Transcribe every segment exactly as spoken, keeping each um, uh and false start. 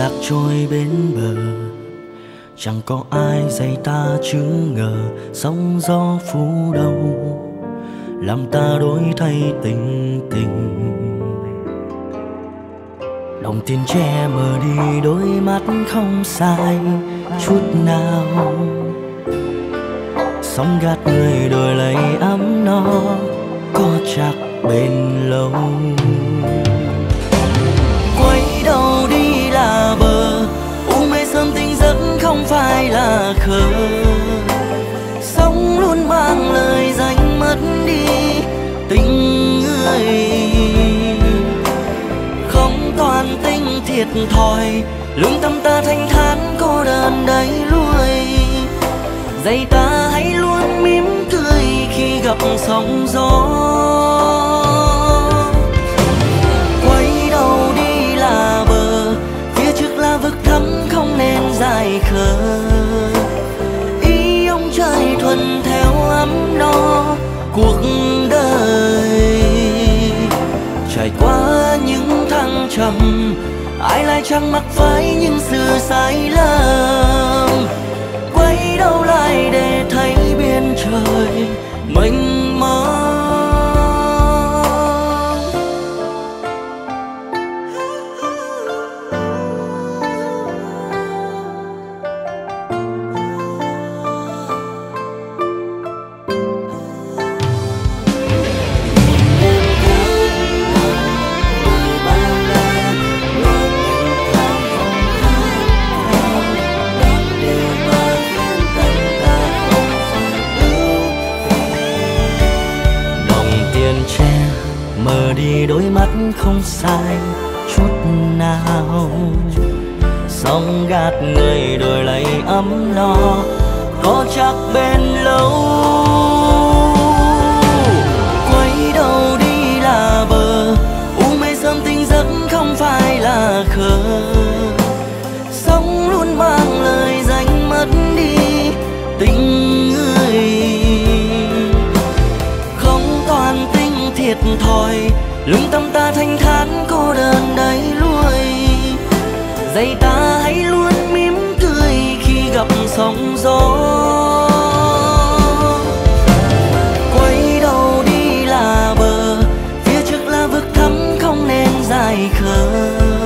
lạc trôi bên bờ, chẳng có ai dạy ta chứng ngờ sóng gió phú đâu làm ta đổi thay tình tình. Đồng tiền che mờ đi đôi mắt không sai chút nào, sóng gạt người đổi lấy ấm no có chắc bền lâu. Quay đầu đi là bờ, u mê sớm tỉnh giấc không phải là khờ. Sống luôn mang lời danh mất đi tình người, không toàn tình thiệt thòi. Lương tâm ta thanh thản cô đơn đầy lui, dạy ta hãy luôn mỉm cười khi gặp sóng gió. Quay đầu đi là bờ, phía trước là vực thẳm không nên dài khờ. Ý ông trời thuận theo ấm no cuộc đời, trải qua những thăng trầm ai lại chẳng mắc phải những sự sai lầm. Quay đầu lại để thấy biển trời mênh mông. Mờ đi đôi mắt không sai chút nào, sóng gạt người đổi lấy ấm no có chắc bền lâu. Quay đầu đi là bờ, u mê sớm tỉnh giấc không phải là khờ. Sống luôn mang lời danh mất đi tình người, không toàn tình thiệt thòi. Lương tâm ta thanh thản cô đơn đầy lui, dạy ta hãy luôn mỉm cười khi gặp sóng gió. Quay đầu đi là bờ, phía trước là vực thẳm không nên dài khờ.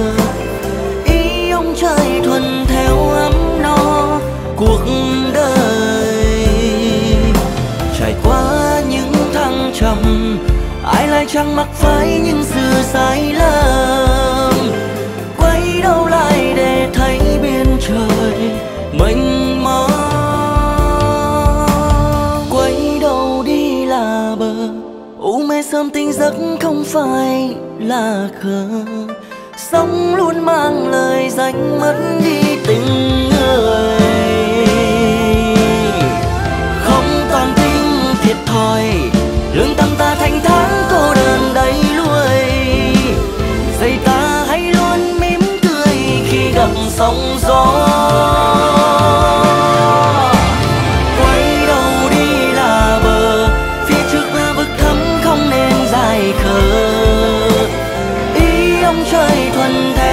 Ý ông trời thuận theo ấm no cuộc đời, trải qua những thăng trầm ai lại chẳng mắc phải những sự sai lầm. Quay đầu lại để thấy biển trời mênh mông. Quay đầu đi là bờ, u mê sớm tỉnh giấc không phải là khờ. Sống luôn mang lời danh mất đi tình người, không toàn tình thiệt thòi. Lương tâm ta thanh thản cô đơn đầy lui, dạy ta hãy luôn mỉm cười khi gặp sóng gió. Quay đầu đi là bờ, phía trước là vực thẳm không nên dài khờ. Ý ông trời thuận theo